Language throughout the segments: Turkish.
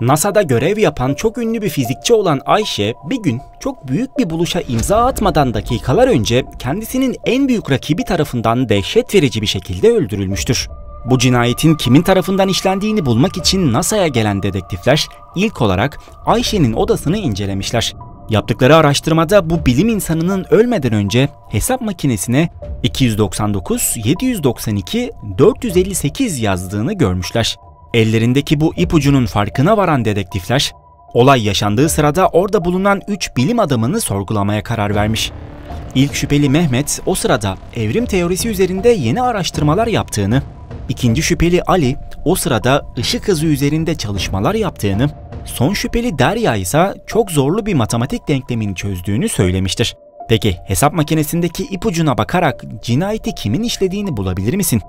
NASA'da görev yapan çok ünlü bir fizikçi olan Ayşe, bir gün çok büyük bir buluşa imza atmadan dakikalar önce kendisinin en büyük rakibi tarafından dehşet verici bir şekilde öldürülmüştür. Bu cinayetin kimin tarafından işlendiğini bulmak için NASA'ya gelen dedektifler ilk olarak Ayşe'nin odasını incelemişler. Yaptıkları araştırmada bu bilim insanının ölmeden önce hesap makinesine 299, 792, 458 yazdığını görmüşler. Ellerindeki bu ipucunun farkına varan dedektifler, olay yaşandığı sırada orada bulunan 3 bilim adamını sorgulamaya karar vermiş. İlk şüpheli Mehmet o sırada evrim teorisi üzerinde yeni araştırmalar yaptığını, ikinci şüpheli Ali o sırada ışık hızı üzerinde çalışmalar yaptığını, son şüpheli Derya ise çok zorlu bir matematik denklemini çözdüğünü söylemiştir. Peki hesap makinesindeki ipucuna bakarak cinayeti kimin işlediğini bulabilir misin?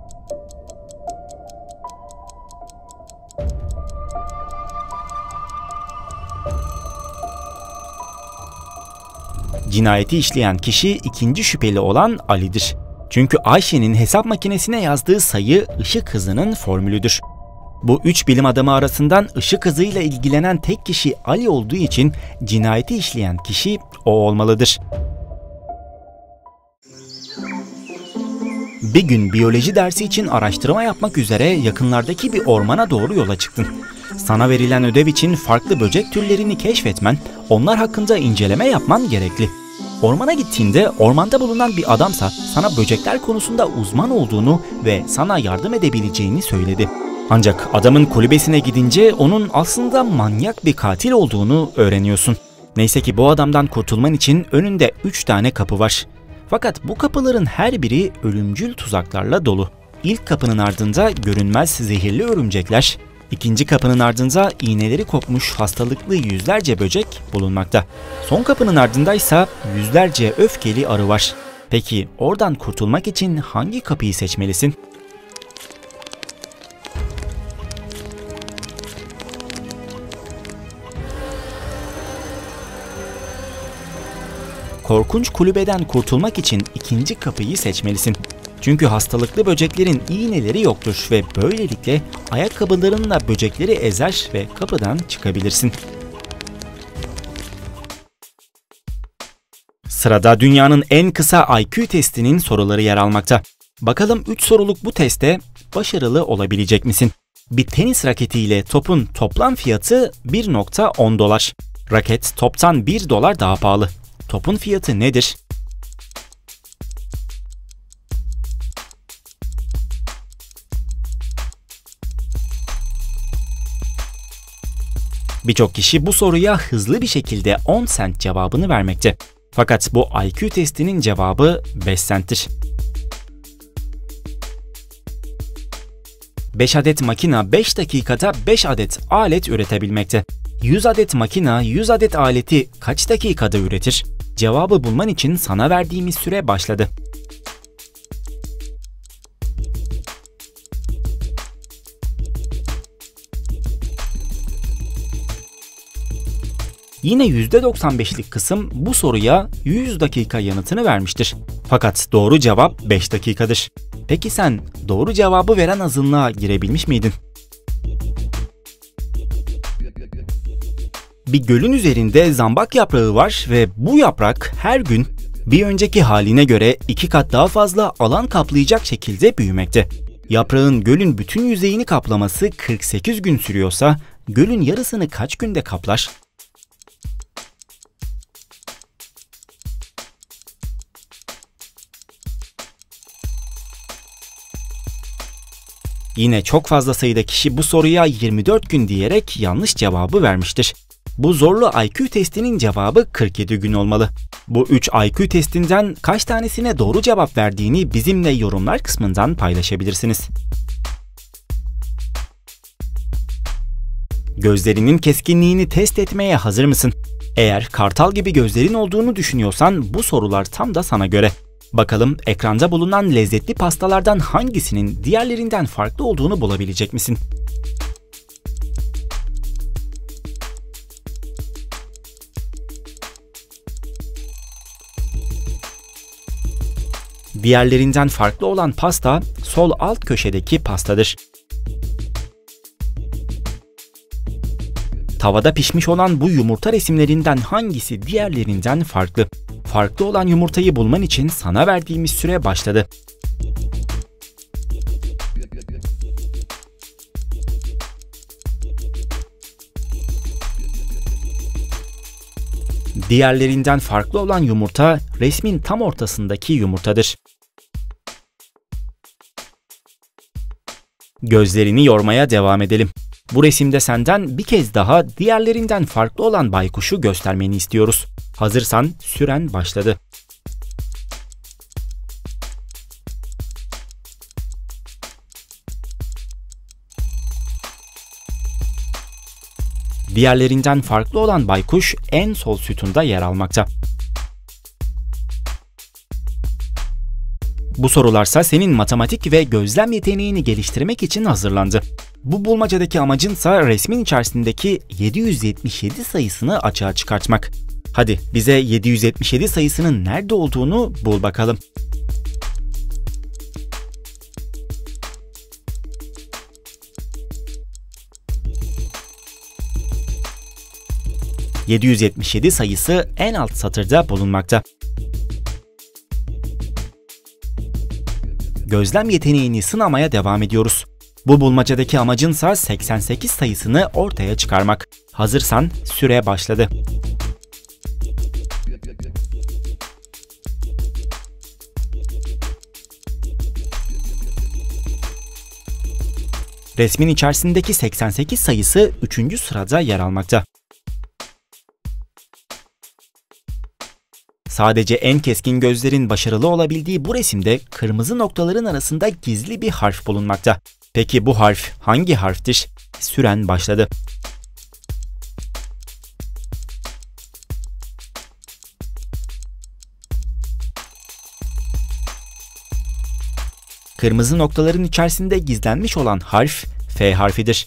Cinayeti işleyen kişi ikinci şüpheli olan Ali'dir. Çünkü Ayşe'nin hesap makinesine yazdığı sayı ışık hızının formülüdür. Bu 3 bilim adamı arasından ışık hızıyla ilgilenen tek kişi Ali olduğu için cinayeti işleyen kişi o olmalıdır. Bir gün biyoloji dersi için araştırma yapmak üzere yakınlardaki bir ormana doğru yola çıktın. Sana verilen ödev için farklı böcek türlerini keşfetmen, onlar hakkında inceleme yapman gerekli. Ormana gittiğinde ormanda bulunan bir adamsa sana böcekler konusunda uzman olduğunu ve sana yardım edebileceğini söyledi. Ancak adamın kulübesine gidince onun aslında manyak bir katil olduğunu öğreniyorsun. Neyse ki bu adamdan kurtulman için önünde 3 tane kapı var. Fakat bu kapıların her biri ölümcül tuzaklarla dolu. İlk kapının ardında görünmez zehirli örümcekler, ikinci kapının ardında iğneleri kopmuş hastalıklı yüzlerce böcek bulunmakta. Son kapının ardındaysa yüzlerce öfkeli arı var. Peki oradan kurtulmak için hangi kapıyı seçmelisin? Korkunç kulübeden kurtulmak için ikinci kapıyı seçmelisin. Çünkü hastalıklı böceklerin iğneleri yoktur ve böylelikle ayakkabılarınla böcekleri ezer ve kapıdan çıkabilirsin. Sırada dünyanın en kısa IQ testinin soruları yer almakta. Bakalım 3 soruluk bu teste başarılı olabilecek misin? Bir tenis raketiyle topun toplam fiyatı 1.10 dolar. Raket toptan 1 dolar daha pahalı. Topun fiyatı nedir? Birçok kişi bu soruya hızlı bir şekilde 10 sent cevabını vermekte. Fakat bu IQ testinin cevabı 5 centtir. 5 adet makina 5 dakikada 5 adet alet üretebilmekte. 100 adet makina 100 adet aleti kaç dakikada üretir? Cevabı bulman için sana verdiğimiz süre başladı. Yine %95'lik kısım bu soruya 100 dakika yanıtını vermiştir. Fakat doğru cevap 5 dakikadır. Peki sen doğru cevabı veren azınlığa girebilmiş miydin? Bir gölün üzerinde zambak yaprağı var ve bu yaprak her gün bir önceki haline göre 2 kat daha fazla alan kaplayacak şekilde büyümekte. Yaprağın gölün bütün yüzeyini kaplaması 48 gün sürüyorsa gölün yarısını kaç günde kaplar? Yine çok fazla sayıda kişi bu soruya 24 gün diyerek yanlış cevabı vermiştir. Bu zorlu IQ testinin cevabı 47 gün olmalı. Bu 3 IQ testinden kaç tanesine doğru cevap verdiğini bizimle yorumlar kısmından paylaşabilirsiniz. Gözlerinin keskinliğini test etmeye hazır mısın? Eğer kartal gibi gözlerin olduğunu düşünüyorsan bu sorular tam da sana göre. Bakalım ekranda bulunan lezzetli pastalardan hangisinin diğerlerinden farklı olduğunu bulabilecek misin? Diğerlerinden farklı olan pasta sol alt köşedeki pastadır. Tavada pişmiş olan bu yumurta resimlerinden hangisi diğerlerinden farklı? Farklı olan yumurtayı bulman için sana verdiğimiz süre başladı. Diğerlerinden farklı olan yumurta resmin tam ortasındaki yumurtadır. Gözlerini yormaya devam edelim. Bu resimde senden bir kez daha diğerlerinden farklı olan baykuşu göstermeni istiyoruz. Hazırsan süren başladı. Diğerlerinden farklı olan baykuş en sol sütunda yer almakta. Bu sorularsa senin matematik ve gözlem yeteneğini geliştirmek için hazırlandı. Bu bulmacadaki amacınsa resmin içerisindeki 777 sayısını açığa çıkartmak. Hadi bize 777 sayısının nerede olduğunu bul bakalım. ...777 sayısı en alt satırda bulunmakta. Gözlem yeteneğini sınamaya devam ediyoruz. Bu bulmacadaki amacınsa 88 sayısını ortaya çıkarmak. Hazırsan süre başladı. Resmin içerisindeki 88 sayısı 3. sırada yer almakta. Sadece en keskin gözlerin başarılı olabildiği bu resimde kırmızı noktaların arasında gizli bir harf bulunmakta. Peki bu harf hangi harftir? Süren başladı. Kırmızı noktaların içerisinde gizlenmiş olan harf F harfidir.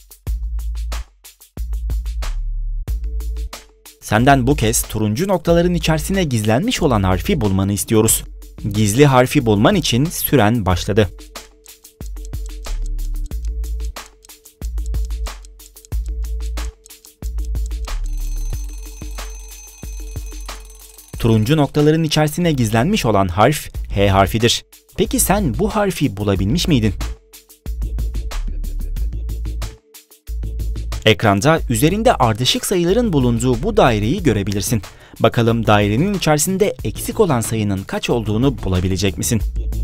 Senden bu kez turuncu noktaların içerisine gizlenmiş olan harfi bulmanı istiyoruz. Gizli harfi bulman için süren başladı. Turuncu noktaların içerisine gizlenmiş olan harf H harfidir. Peki sen bu harfi bulabilmiş miydin? Ekranda üzerinde ardışık sayıların bulunduğu bu daireyi görebilirsin. Bakalım dairenin içerisinde eksik olan sayının kaç olduğunu bulabilecek misin?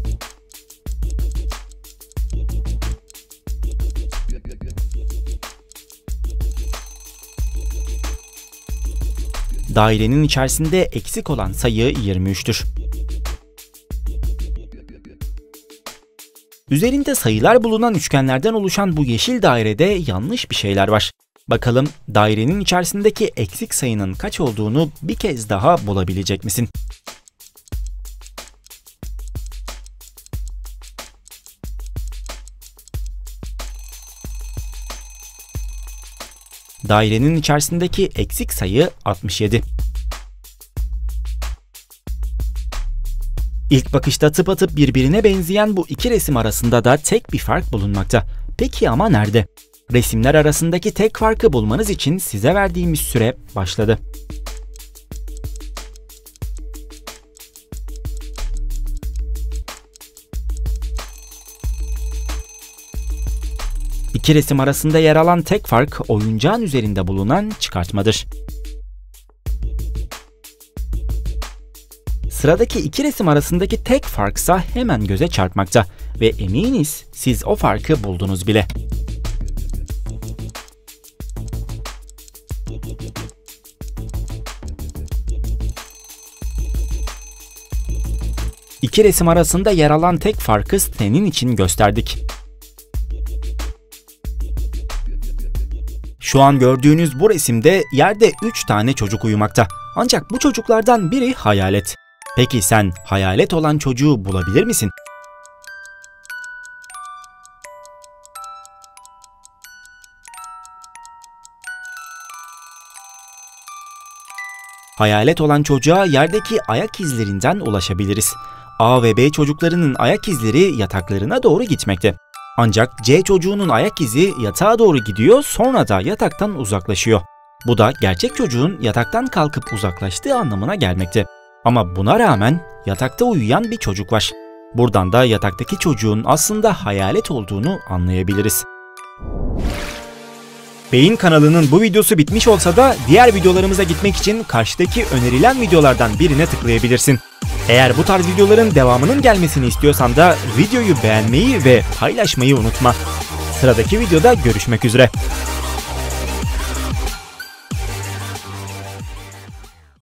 Dairenin içerisinde eksik olan sayı 23'tür. Üzerinde sayılar bulunan üçgenlerden oluşan bu yeşil dairede yanlış bir şeyler var. Bakalım dairenin içerisindeki eksik sayının kaç olduğunu bir kez daha bulabilecek misin? Dairenin içerisindeki eksik sayı 67. İlk bakışta tıpatıp birbirine benzeyen bu iki resim arasında da tek bir fark bulunmakta. Peki ama nerede? Resimler arasındaki tek farkı bulmanız için size verdiğimiz süre başladı. İki resim arasında yer alan tek fark oyuncağın üzerinde bulunan çıkartmadır. Sıradaki iki resim arasındaki tek farksa hemen göze çarpmakta ve eminiz siz o farkı buldunuz bile. İki resim arasında yer alan tek farkı senin için gösterdik. Şu an gördüğünüz bu resimde yerde 3 tane çocuk uyumakta. Ancak bu çocuklardan biri hayalet. Peki sen hayalet olan çocuğu bulabilir misin? Hayalet olan çocuğa yerdeki ayak izlerinden ulaşabiliriz. A ve B çocuklarının ayak izleri yataklarına doğru gitmekte. Ancak C çocuğunun ayak izi yatağa doğru gidiyor, sonra da yataktan uzaklaşıyor. Bu da gerçek çocuğun yataktan kalkıp uzaklaştığı anlamına gelmekte. Ama buna rağmen yatakta uyuyan bir çocuk var. Buradan da yataktaki çocuğun aslında hayalet olduğunu anlayabiliriz. Beyin kanalının bu videosu bitmiş olsa da diğer videolarımıza gitmek için karşıdaki önerilen videolardan birine tıklayabilirsin. Eğer bu tarz videoların devamının gelmesini istiyorsan da videoyu beğenmeyi ve paylaşmayı unutma. Sıradaki videoda görüşmek üzere.